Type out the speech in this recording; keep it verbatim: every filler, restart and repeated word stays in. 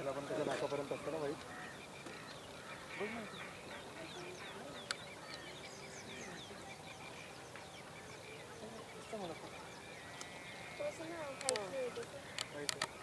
Camera पण त्याच्या नाकापर्यंत असतो ना वाईट. बघ ना मला तसं ना खायचं आहे तसं.